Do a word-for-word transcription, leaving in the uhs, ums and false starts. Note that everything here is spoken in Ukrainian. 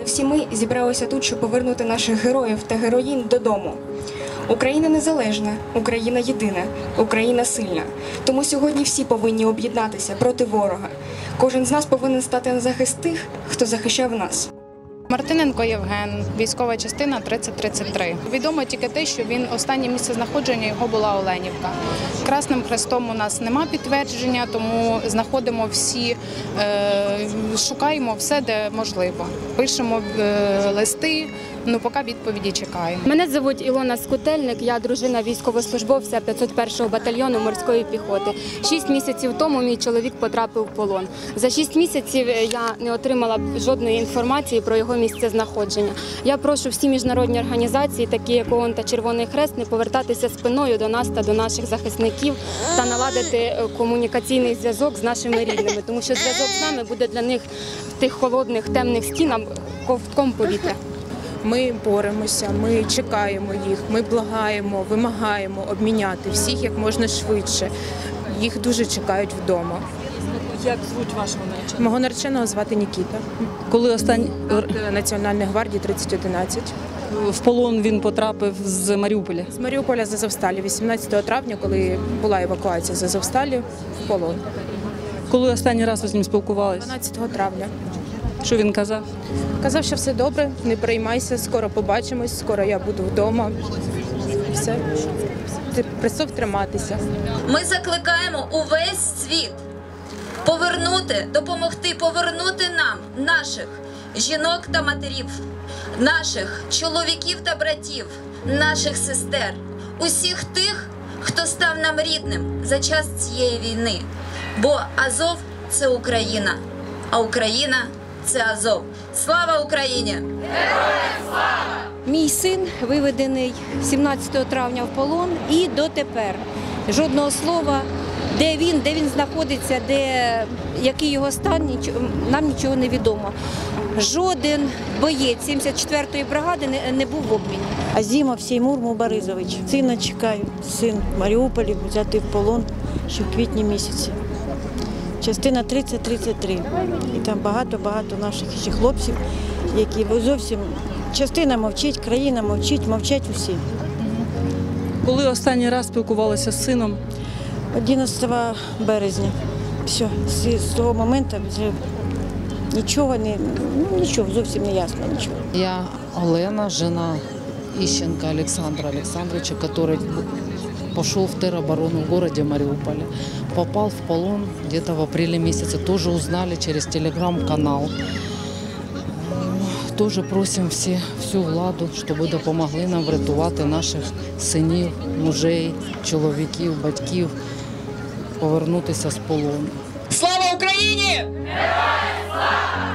всі ми зібралися тут, щоб повернути наших героїв та героїнь додому. Україна незалежна, Україна єдина, Україна сильна. Тому сьогодні всі повинні об'єднатися проти ворога. Кожен з нас повинен стати на захист тих, хто захищав нас. Мартиненко Євген, військова частина тридцять тридцять три. Відомо тільки те, що він останнє місце знаходження його була Оленівка. Красним Хрестом у нас нема підтвердження, тому знаходимо всі, е, шукаємо все, де можливо. Пишемо е, листи, ну поки відповіді чекаємо. Мене звуть Ілона Скутельник, я дружина військовослужбовця п'ятсот першого батальйону морської піхоти. Шість місяців тому мій чоловік потрапив в полон. За шість місяців я не отримала жодної інформації про його місце знаходження. Я прошу всі міжнародні організації, такі як ООН та Червоний Хрест, не повертатися спиною до нас та до наших захисників та наладити комунікаційний зв'язок з нашими рідними, тому що зв'язок з нами буде для них в тих холодних, темних стінах ковтком повітря. Ми боремося, ми чекаємо їх, ми благаємо, вимагаємо обміняти всіх як можна швидше. Їх дуже чекають вдома. Як звуть вашого нареченого? Мого нареченого звати Нікіта. Коли останній Національної гвардії тридцять одинадцять. в полон він потрапив з Маріуполя? З Маріуполя з Азовсталі, вісімнадцятого травня, коли була евакуація з Азовсталі, в полон. Коли останній раз ви з ним спілкувалися? дванадцятого травня. Що він казав? Казав, що все добре, не переймайся, скоро побачимось, скоро я буду вдома. Все. Присов триматися. Ми закликаємо увесь світ повернути, допомогти повернути нам наших жінок та матерів, наших чоловіків та братів, наших сестер, усіх тих, хто став нам рідним за час цієї війни. Бо Азов – це Україна, а Україна – це Азов. Слава Україні! Героям слава! Мій син виведений сімнадцятого травня в полон і дотепер. Жодного слова, де він, де він знаходиться, де, який його стан, нам нічого не відомо. Жоден боєць сімдесят четвертої бригади не, не був в обміні. Азімов Сеймур Мубаризович. Сина чекаю. Син в Маріуполі взяти в полон ще в квітні місяці. Частина тридцять тридцять три. І там багато-багато наших ще хлопців, які зовсім... Частина мовчить, країна мовчить, мовчать усі. Коли останній раз спілкувалися з сином? одинадцятого березня. Все, з того моменту вже нічого не, ну, нічого, зовсім не ясно, нічого. Я Олена, жена Ищенко Александра Александровича, который пошел в тероборону в городе Мариуполе. Попал в полон где-то в апреле месяце. Тоже узнали через телеграм-канал. Тоже просимо всі, всю владу, щоб допомогли нам врятувати наших синів, мужей, чоловіків, батьків, повернутися з полону. Слава Україні! Героям слава!